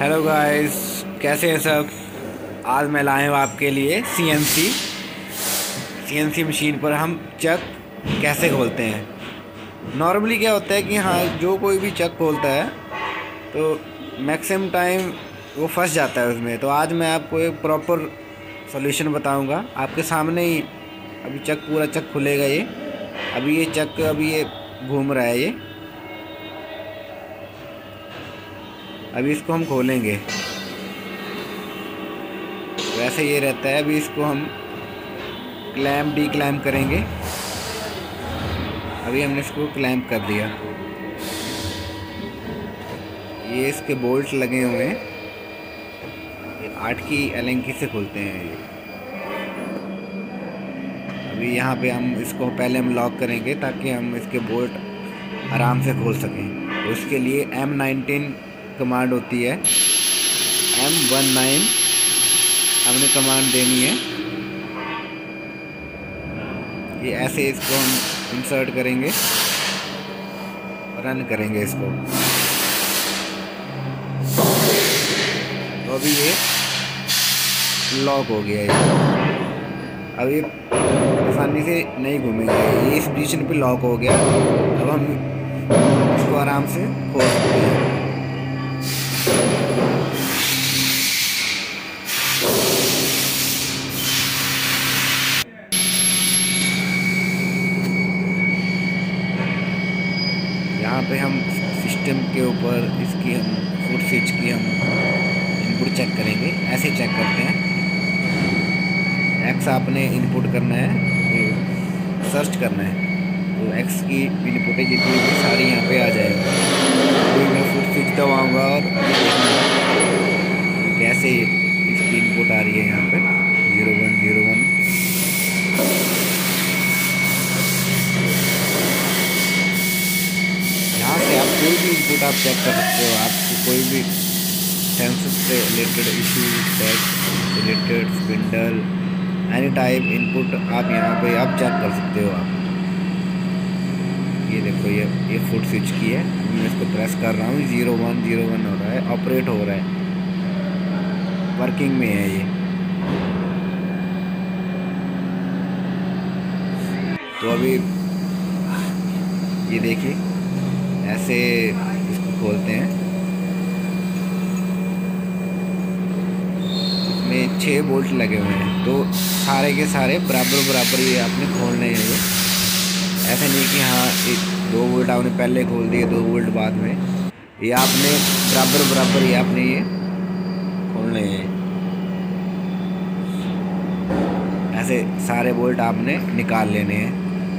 Hello guys, कैसे हैं सब। आज मैं लाया हूँ आपके लिए सीएनसी मशीन पर हम चक कैसे खोलते हैं। नॉर्मली क्या होता है कि हाँ, जो कोई भी चक खोलता है तो मैक्सिमम टाइम वो फंस जाता है उसमें। तो आज मैं आपको एक प्रॉपर सॉल्यूशन बताऊंगा। आपके सामने ही अभी पूरा चक खुलेगा। ये घूम रहा है। ये अभी इसको हम खोलेंगे। वैसे ये रहता है। अभी इसको हम डी क्लैम्प करेंगे। अभी हमने इसको क्लैम्प कर दिया। ये इसके बोल्ट लगे हुए हैं। ये 8 की एलेंकी से खुलते हैं ये। अभी यहाँ पे हम इसको पहले लॉक करेंगे ताकि हम इसके बोल्ट आराम से खोल सकें। तो उसके लिए M19 कमांड होती है। M19 हमने कमांड देनी है। ये ऐसे इसको हम इंसर्ट करेंगे और रन करेंगे इसको। तो अभी ये लॉक हो गया है। अब ये आसानी से नहीं घूमेगा। ये इस पोजीशन पे लॉक हो गया। अब हम इसको आराम से खोल सकते हैं। यहाँ पे हम सिस्टम के ऊपर इसकी हम फुट स्विच की हम इनपुट चेक करेंगे। ऐसे चेक करते हैं। एक्स आपने इनपुट करना है, सर्च करना है। तो एक्स की इनपुट है जितनी भी सारी यहाँ पे आ जाएगी। अभी मैं फुट स्विच दबाऊँगा और कैसे इसकी इनपुट आ रही है। यहाँ पे 0101 यहाँ से आप कोई भी इनपुट आप चेक कर सकते हो। आपको कोई भी सेंसर से related issue, tag related, spindle, any type input आप यहाँ पे आप चेक कर सकते हो। आप ये देखो, ये फुट स्विच की है। मैं इसको प्रेस कर रहा हूँ। 0101 हो रहा है, ऑपरेट हो रहा है, वर्किंग में है ये। तो अभी ये देखिए, ऐसे इसको खोलते हैं। इसमें 6 बोल्ट लगे हुए हैं। तो सारे के सारे बराबर ये आपने खोलने हैं। ये ऐसे नहीं कि हाँ 2 बोल्ट आपने पहले खोल दिए, 2 बोल्ट बाद में। ये आपने बराबर ये आपने ये खोलने हैं। ऐसे सारे बोल्ट आपने निकाल लेने हैं।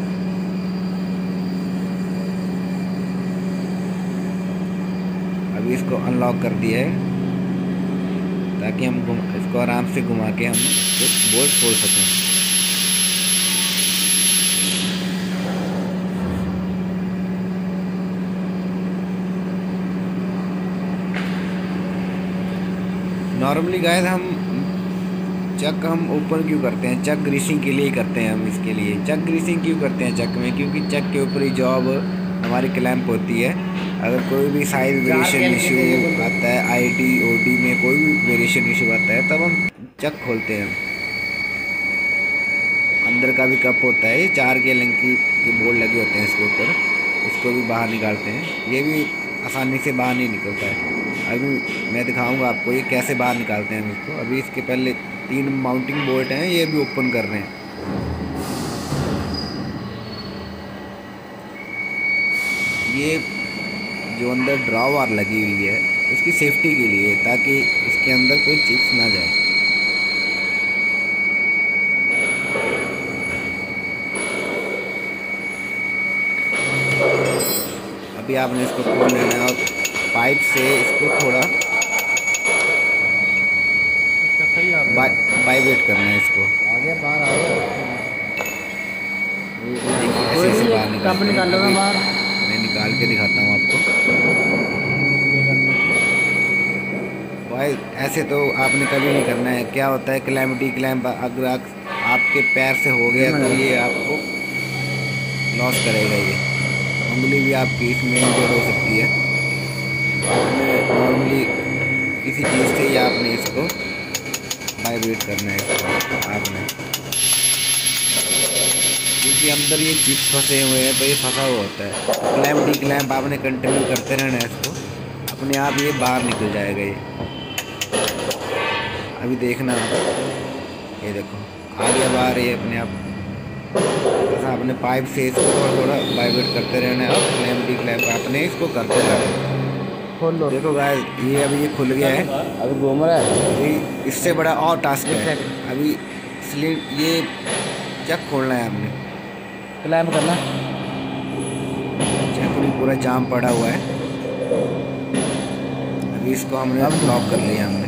अभी इसको अनलॉक कर दिया है ताकि हम इसको आराम से घुमा के हम बोल्ट खोल सकें। नॉर्मली गाइस हम चक ओपन क्यों करते हैं? चक ग्रीसिंग के लिए करते हैं हम। इसके लिए चक ग्रीसिंग क्यों करते हैं चक में? क्योंकि चक के ऊपर ही जॉब हमारी क्लैंप होती है। अगर कोई भी साइज वेरिएशन इशू आता है, आईडी ओडी में कोई भी वेरिएशन इशू आता है, तब हम चक खोलते हैं। अंदर का भी कप होता है। ये 4 के एलेंकी के बोल्ट लगे होते हैं इसके ऊपर। इसको भी बाहर निकालते हैं। ये भी आसानी से बाहर नहीं निकलता है। अभी मैं दिखाऊंगा आपको ये कैसे बाहर निकालते हैं हम इसको। अभी इसके पहले 3 माउंटिंग बोल्ट हैं, ये भी ओपन कर रहे हैं। ये जो अंदर ड्रॉवर लगी हुई है उसकी सेफ्टी के लिए, ताकि इसके अंदर कोई चिप्स ना जाए। अभी आपने इसको खोल लेना है और पाइप से इसको थोड़ा वाइब्रेट करना है। इसको आगे बाहर आ गया। ऐसे ऐसे बाहर निकाल लो। मैं निकाल के दिखाता हूँ आपको। भाई ऐसे तो आपने कभी नहीं करना है। क्या होता है, डी क्लैम्प अगर आपके पैर से हो गया तो ये आपको लॉस करेगा। ये उंगली भी आपकी इसमें इंजर्ड हो सकती है। नॉर्मली किसी चीज़ से ही आपने इसको वाइब्रेट करना है इसको आपने, क्योंकि अंदर ये चिप्स फंसे हुए हैं तो ये फंसा हुआ होता है। क्लैम्प डी क्लैम्प आपने कंटिन्यू करते रहना है इसको, अपने आप ये बाहर निकल जाएगा। ये अभी देखना आप, ये देखो आ गया बाहर ये अपने आप। ऐसा आपने पाइप से इसको थोड़ा थोड़ा वाइब्रेट करते रहना है और क्लैम्प डी क्लैम्प आपने इसको करते रहना है। खोल लो, देखो गाइस ये अभी ये खुल गया है, अभी घूम रहा है। अभी इससे बड़ा और टास्क है। अभी ये चेक खोलना है आपने, क्लैम्प करना, चेक पूरा जाम पड़ा हुआ है। अभी इसको हमने ब्लॉक कर लिया हमने।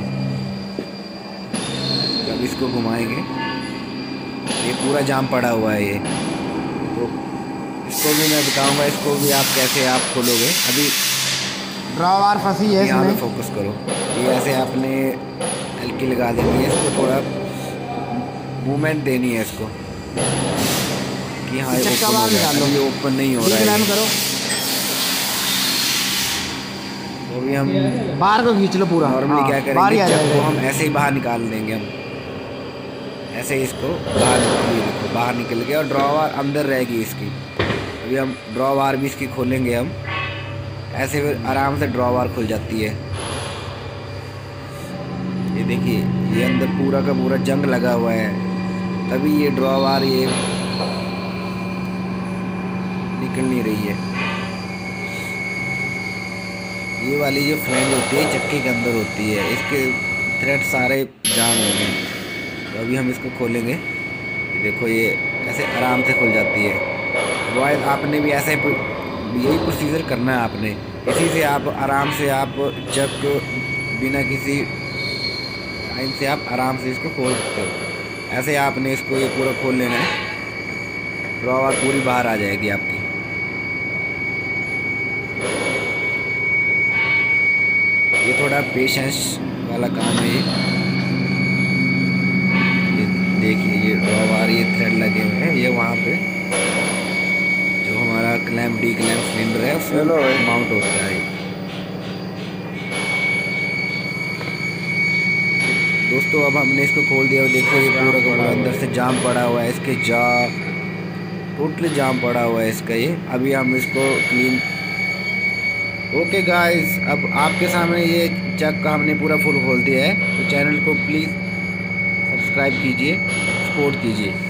अब इसको घुमाएंगे, ये पूरा जाम पड़ा हुआ है ये, तो इसको भी मैं बताऊंगा, इसको भी आप कैसे आप खोलोगे। अभी ड्रॉवर फंसी है यहाँ पे इसमें। फोकस करो, ये ऐसे आपने हल्की लगा देनी है, इसको थोड़ा मूवमेंट देनी है इसको कि हाँ ये ओपन नहीं हो रहा है। करो तो अभी हम बाहर को खींच लो पूरा। नॉर्मली क्या करेंगे, जब हम ऐसे ही बाहर निकाल देंगे, हम ऐसे ही इसको बाहर निकल गया और ड्रॉवर अंदर रहेगी इसकी। अभी हम ड्रॉवर भी इसकी खोलेंगे हम, ऐसे फिर आराम से ड्रॉवर खुल जाती है। ये देखिए ये अंदर पूरा का पूरा जंग लगा हुआ है, तभी ये ड्रॉवर ये निकल नहीं रही है। ये वाली जो फ्लैंज होती है चक्के के अंदर होती है, इसके थ्रेड सारे जाम हो गए। तो अभी हम इसको खोलेंगे, ये देखो ये ऐसे आराम से खुल जाती है। वाइज आपने भी ऐसे यही प्रोसीजर करना है आपने, इसी से आप आराम से आप जब बिना किसी टाइम से आप आराम से इसको खोल सकते हो। ऐसे आपने इसको ये पूरा खोल लेना है, ड्रॉवर पूरी बाहर आ जाएगी आपकी। ये थोड़ा पेशेंस वाला काम है। ये देखिए ये ड्रॉवर ये थ्रेड लगे हुए हैं, ये वहाँ पे जो हमारा क्लैम्प डी क्लैम्प सिलेंडर है उसमें माउंट होता है। दोस्तों अब हमने इसको खोल दिया, देखो ये पूरा का पूरा अंदर से जाम पड़ा हुआ है, इसके टोटली जाम पड़ा हुआ है इसका ये। अभी हम इसको क्लीन, ओके गाइस, अब आपके सामने ये चक का हमने पूरा फुल खोल दिया है। तो चैनल को प्लीज़ सब्सक्राइब कीजिए, सपोर्ट कीजिए।